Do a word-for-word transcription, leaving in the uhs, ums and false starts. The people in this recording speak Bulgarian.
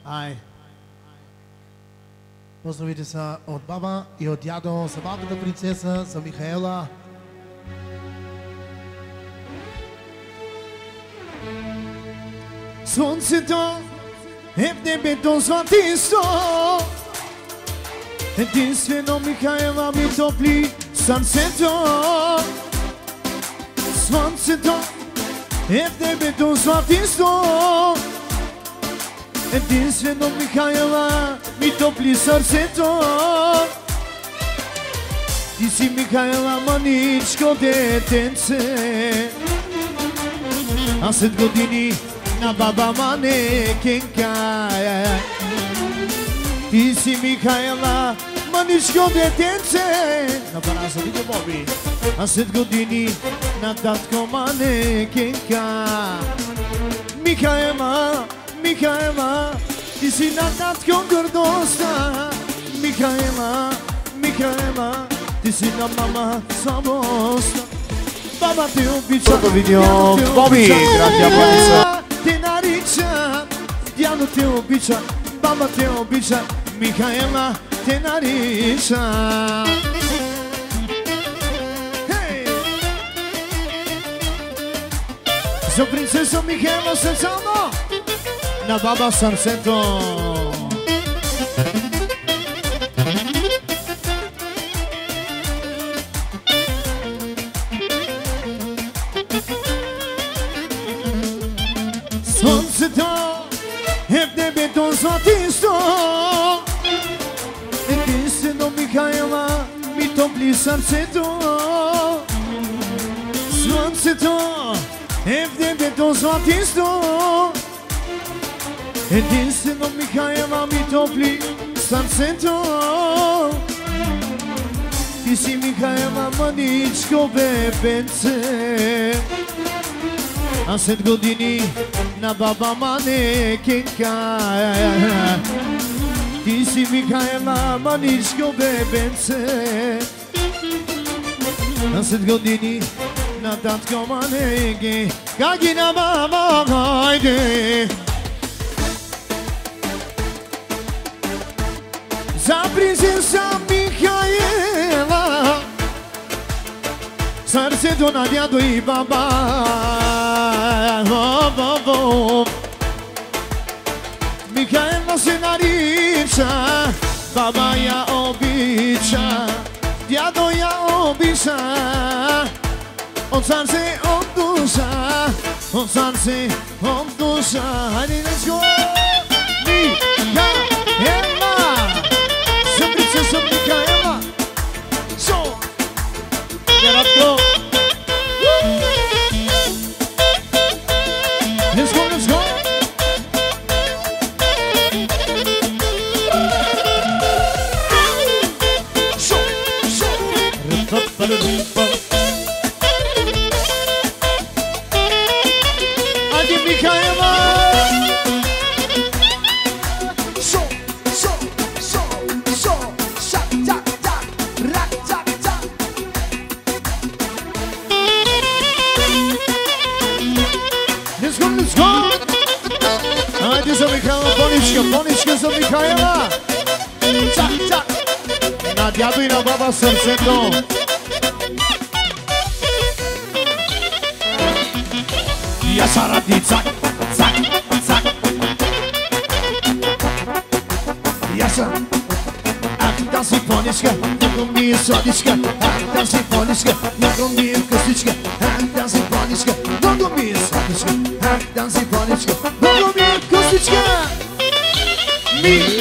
Ай. Поздравите са от баба и от дядо за малката принцеса, за Михаела. Слънцето е в небето златисто, единствено Михаела ми топли сърцето. Слънцето е в небето златисто, единствено Михаела ми топли сърцето. Ти си Михаела, маничко детенце, а след години на баба манекенка. Ти си Михаела, маничко детенце, на параса видео Боби, а след години на татко манекенка. Михаела, Михаела, ти си на татко гордостта. Михаела, Михаела, ти си на мама слабостта. Баба те обича, Първо видео Боби, градия Бориса. Те нарича, дядо те обича, баба те обича, Михаела те нарича. Хей! За принцеса Михаела сърцето, на баба сърцето. Слънцето е в небето златисто, единствено Михаела ми топли сърцето. Слънцето е в небето златисто, единствено Михаела ми топли сърцето. Ти си Михаела, маничко бебенце, а след години на баба манекенка. Ти си Михаела, маничко бебенце, а след години на татко манеке. Как и на баба, хайде! За принцеса Михаела, сърцето на дядо и баба. Михаела се нарича, баба я обича, дядо я обича. От сърце, от душа, от сърце, от душа. Хайде, let's go! Михаела! За принцеса Михаела! Шо! Let's go! Let's go, let's go! Шо! Шо! Айде, Михаела! Шо! Шо! Шо! Шо! Шак, чак, чак! Рак, чак, чак! Let's go, let's go! Айде за Михаела, поничка, поничка за Михаела! Чак, чак! На дядо и на баба сърцето! Я шаради, цак, цак, цак! Я шаради! Ах, тази поничка, много ми е сладичка. Ах, тази поничка, много ми е вкъсничка. Ах, тази поничка, много ми е сладичка. Ах, тази поничка, много ми е вкъсничка. Ми